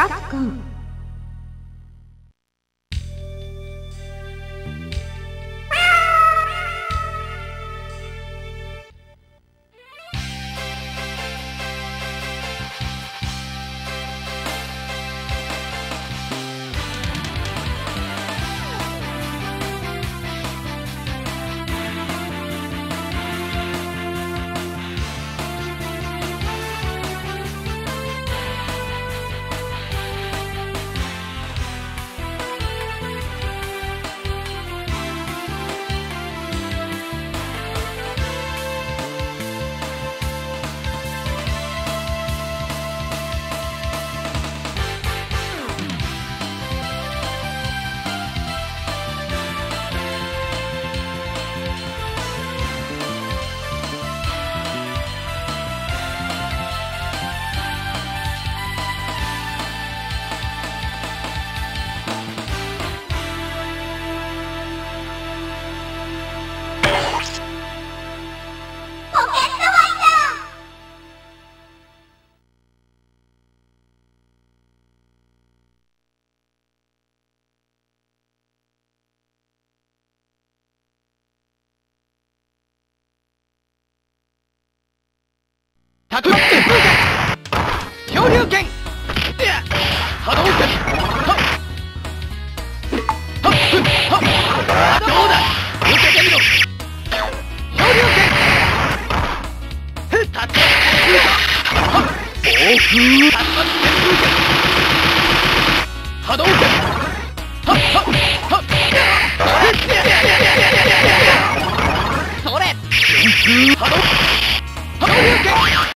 カプコン。 100万点風船漂流剣波動拳はっはっはっどうだ受けてみろ漂流剣竜巻旋風剣はっ暴風竜巻旋風剣